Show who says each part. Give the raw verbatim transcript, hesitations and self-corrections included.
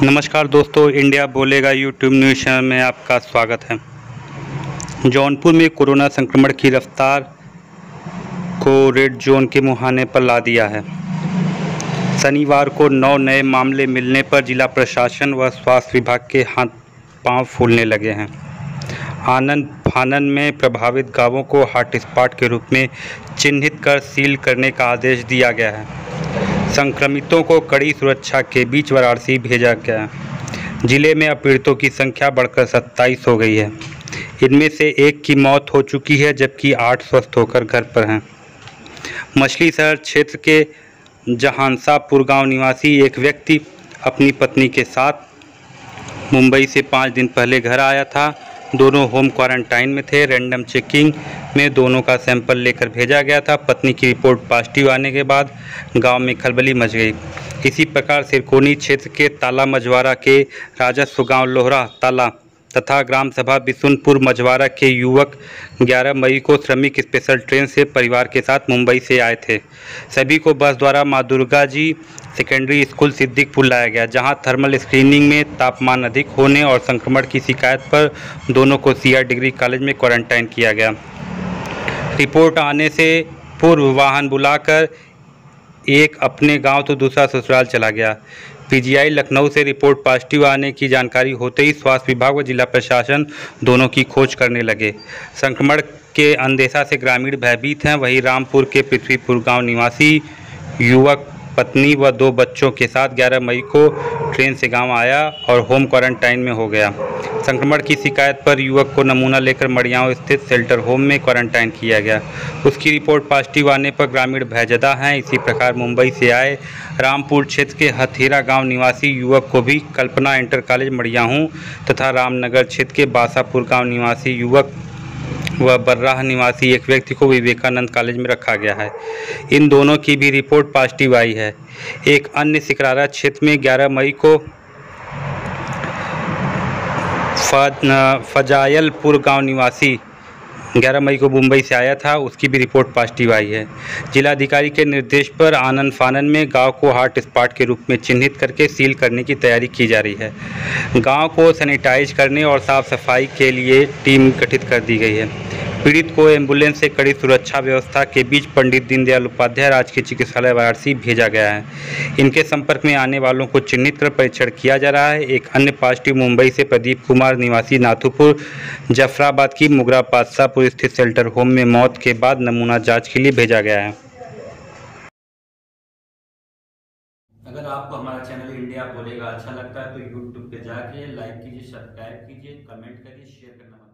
Speaker 1: नमस्कार दोस्तों, इंडिया बोलेगा यूट्यूब न्यूज़ चैनल में आपका स्वागत है। जौनपुर में कोरोना संक्रमण की रफ्तार को रेड जोन के मुहाने पर ला दिया है। शनिवार को नौ नए मामले मिलने पर जिला प्रशासन व स्वास्थ्य विभाग के हाथ पांव फूलने लगे हैं। आनंद फानन में प्रभावित गांवों को हॉटस्पॉट के रूप में चिन्हित कर सील करने का आदेश दिया गया है। संक्रमितों को कड़ी सुरक्षा के बीच वाराणसी भेजा गया। जिले में अब पीड़ितों की संख्या बढ़कर सत्ताईस हो गई है। इनमें से एक की मौत हो चुकी है, जबकि आठ स्वस्थ होकर घर पर हैं। मछली शहर क्षेत्र के जहानसापुर गांव निवासी एक व्यक्ति अपनी पत्नी के साथ मुंबई से पाँच दिन पहले घर आया था। दोनों होम क्वारंटाइन में थे। रैंडम चेकिंग में दोनों का सैंपल लेकर भेजा गया था। पत्नी की रिपोर्ट पॉजिटिव आने के बाद गांव में खलबली मच गई। इसी प्रकार सिरकोनी क्षेत्र के ताला मझवारा के राजस्व गांव लोहरा ताला तथा ग्राम सभा बिशुनपुर मझवारा के युवक ग्यारह मई को श्रमिक स्पेशल ट्रेन से परिवार के साथ मुंबई से आए थे। सभी को बस द्वारा मां दुर्गा जी सेकेंडरी स्कूल सिद्दीकपुर लाया गया, जहां थर्मल स्क्रीनिंग में तापमान अधिक होने और संक्रमण की शिकायत पर दोनों को सीआर डिग्री कॉलेज में क्वारंटाइन किया गया। रिपोर्ट आने से पूर्व वाहन बुलाकर एक अपने गांव तो दूसरा ससुराल चला गया। पीजीआई लखनऊ से रिपोर्ट पॉजिटिव आने की जानकारी होते ही स्वास्थ्य विभाग व जिला प्रशासन दोनों की खोज करने लगे। संक्रमण के अंदेशा से ग्रामीण भयभीत हैं। वहीं रामपुर के पृथ्वीपुर गांव निवासी युवक पत्नी व दो बच्चों के साथ ग्यारह मई को ट्रेन से गांव आया और होम क्वारंटाइन में हो गया। संक्रमण की शिकायत पर युवक को नमूना लेकर मड़ियाँव स्थित शेल्टर होम में क्वारंटाइन किया गया। उसकी रिपोर्ट पॉजिटिव आने पर ग्रामीण भयजदा हैं। इसी प्रकार मुंबई से आए रामपुर क्षेत्र के हथेरा गांव निवासी युवक को भी कल्पना इंटर कॉलेज मड़ियाहू तथा रामनगर क्षेत्र के बासापुर गांव निवासी युवक व बर्राह निवासी एक व्यक्ति को विवेकानंद कॉलेज में रखा गया है। इन दोनों की भी रिपोर्ट पॉजिटिव आई है। एक अन्य सिकरारा क्षेत्र में ग्यारह मई को फजायलपुर गांव निवासी ग्यारह मई को मुंबई से आया था, उसकी भी रिपोर्ट पॉजिटिव आई है। जिलाधिकारी के निर्देश पर आनंद फानन में गांव को हॉट स्पॉट के रूप में चिन्हित करके सील करने की तैयारी की जा रही है। गांव को सैनिटाइज करने और साफ सफाई के लिए टीम गठित कर दी गई है। पीड़ित को एम्बुलेंस से कड़ी सुरक्षा व्यवस्था के बीच पंडित दीनदयाल उपाध्याय राजकीय चिकित्सालय वाराणसी भेजा गया है। इनके संपर्क में आने वालों को चिन्हित कर परीक्षण किया जा रहा है। एक अन्य पॉजिटिव मुंबई से प्रदीप कुमार निवासी नाथुपुर जफराबाद की मुगरा बादशाहपुर स्थित शेल्टर होम में मौत के बाद नमूना जांच के लिए भेजा गया है।
Speaker 2: अगर आपको हमारा चैनल इंडिया बोलेगा अच्छा लगता है तो यूट्यूब पे जाके लाइक कीजिए, सब्सक्राइब कीजिए, कमेंट करिए, शेयर करना।